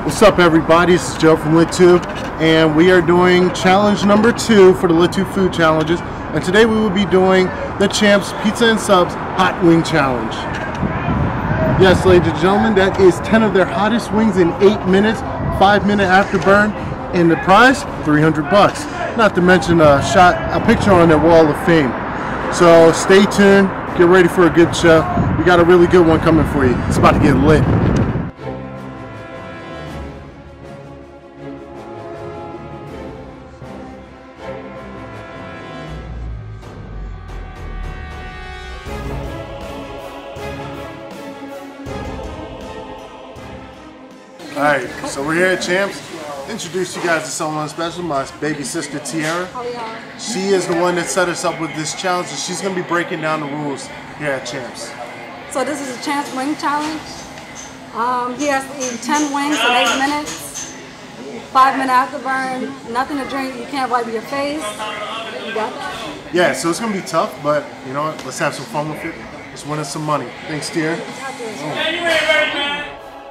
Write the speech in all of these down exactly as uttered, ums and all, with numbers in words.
What's up, everybody? This is Joe from LitTube, and we are doing challenge number two for the LitTube food challenges. And today we will be doing the Champs Pizza and Subs Hot Wing Challenge. Yes, ladies and gentlemen, that is ten of their hottest wings in eight minutes, five minute afterburn, and the prize, three hundred bucks. Not to mention a shot, a picture on their wall of fame. So stay tuned, get ready for a good show. We got a really good one coming for you. It's about to get lit. Alright, so we're here at Champs. Introduce you guys to someone special, my baby sister Tiara. She is the one that set us up with this challenge, and she's going to be breaking down the rules here at Champs. So this is a Champs Wing Challenge. Um, he has to eat ten wings in eight minutes, five minute afterburn, nothing to drink, you can't wipe your face. You got that? Yeah, so it's going to be tough, but you know what, let's have some fun with it. Let's win us some money. Thanks, Tiara. Hey, you ready, ready, man?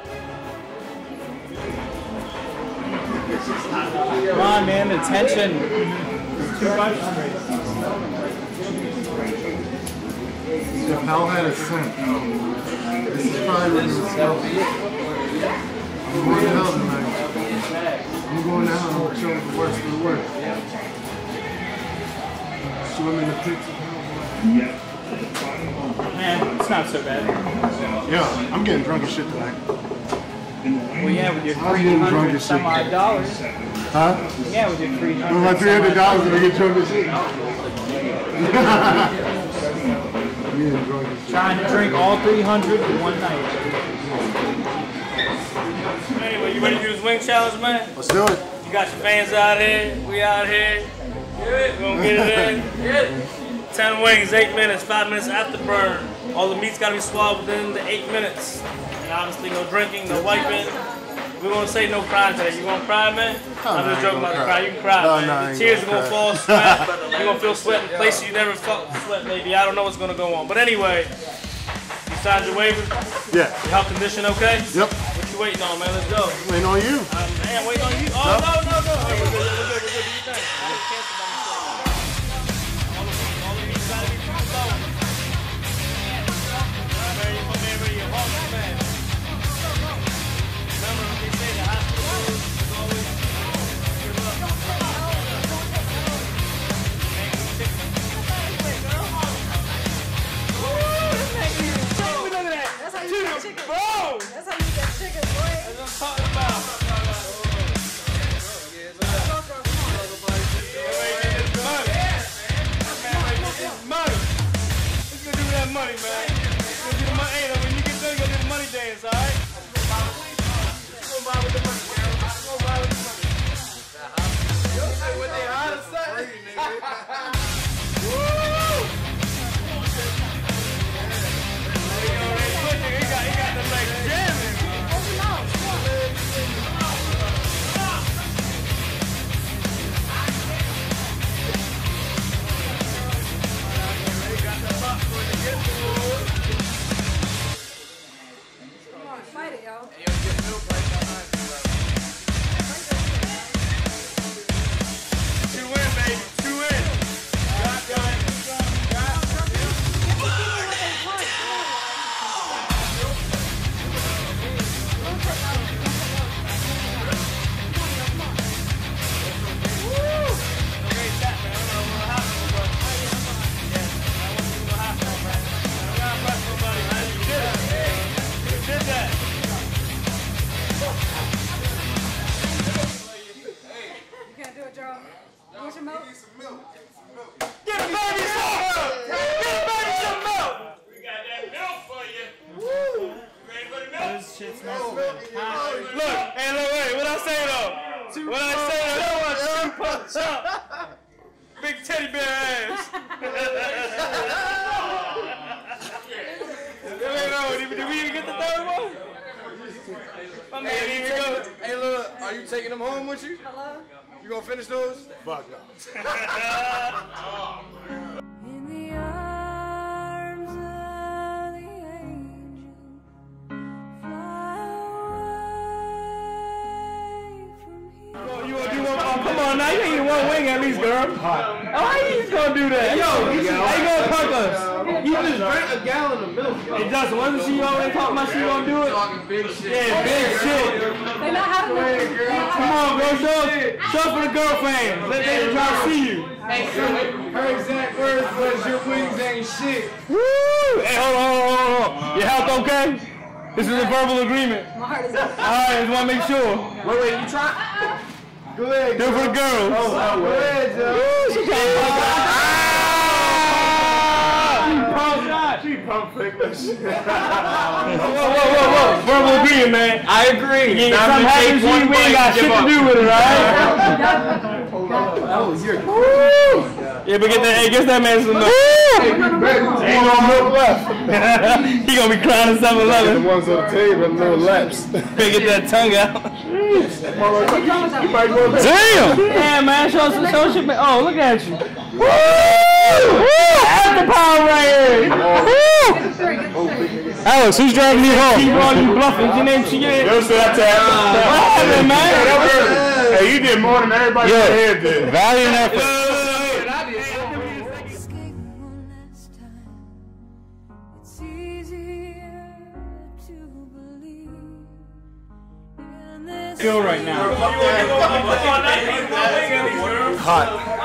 Come on, man, the tension is too much. If hell had a scent, this is probably what it was smelling. I'm going to hell tonight. I'm going to hell and I'm going to show the worst of the worst. Swim in the pits of hell. Man, it's not so bad. Yeah, I'm getting drunk as shit tonight. Well, yeah, with your three hundred some odd dollars. Huh? Yeah, with your three hundred. With my three hundred dollars, and I get drunk as shit. Trying to drink all three hundred in one night. Anyway, you ready to do this wing challenge, man? Let's do it. You got your fans out here. We out here. We're gonna get it in. Get ten wings, eight minutes, five minutes afterburn. All the meat's gotta be swallowed within the eight minutes. And obviously, no drinking, no wiping. We're gonna say no crying today. You gonna cry, man? Oh, I'm just no, joking about the cry. cry. You can cry, no, man. no, The tears are gonna gonna fall, sweat. You're gonna feel sweat in places you never felt sweat, maybe. I don't know what's gonna go on. But anyway, you signed your waiver? Yeah. Your health condition okay? Yep. What you waiting on, man? Let's go. Waiting on you. Um, man, waiting on you. Oh, no, no, no. Hey, we're good, we're good, we're good. Do your thing. I didn't cancel by mistake. All of you, all of you gotta be too slow. Ready, my man, ready, your heart, man. Remember, they say the hospital is always good luck. That's how you get chicken. Bro! That's how you get chicken, boy. That's what I'm talking about. Money. Let's go do that money, man. Let's go do the money. Hey, when you get done, you go do the money dance, all right? Let's go buy with the money. Let's go buy with the money. You'll say what they ought to say. Woo! He got, he got the legs jamming. Come on, fight it, yo. Two in, baby. Two in. Got, got, got. You can't do it, Joe. You want some milk? Get the baby some milk! Get the baby some milk! We got that milk for you. Woo! You ready for the milk? This shit smells good. Look, hey, look, wait, what I say though? What I say though? Two punch up. Big teddy bear ass. Did we even get the third one? My man didn't even go. Hey, look, are you taking them home with you? Hello? You gonna finish those? Fuck no. In the arms of the angel, fly away. on now, you ain't eat one wing at least, girl. Oh, how you just gonna do that? Yo, how you gonna punk us? You just drank a gallon of milk. Hey, Justin, wasn't she always talking about she gonna do it? Talking big shit. Yeah, big shit. They know how to do it. Come on, bro, show, show for the girlfriends. Let them try to see you. Hey, her exact words was your wings ain't shit. Woo! Hey, hold on, hold on, hold on. Your health okay? This is a verbal agreement. My heart is All right, just want to make sure. Wait, wait, you try? Go ahead. Do it for the girls. Oh, go ahead, Joe. She trying to pump shot. She pump fake that shit. Whoa, whoa, whoa, whoa. Verbal agreement, man. I agree. Yeah, something happens to you, we ain't got shit to do with it, right? Oh, you're Yeah, but get that, hey, get that man some milk. Ain't no milk left. He gonna be crying at seven The eleven. ones on the table, the little laps. Get that tongue out. Damn! Yeah, man, show some show shit. Oh, look at you. Woo! After power right here. Alex, who's driving you home? Keep on you bluffing. Your name, your name. Yo, so that's What happened, man? Hey, you did more than everybody in the head did. Valiant effort. Escape one last time. It's easier to believe in this. Feel right now. Hot.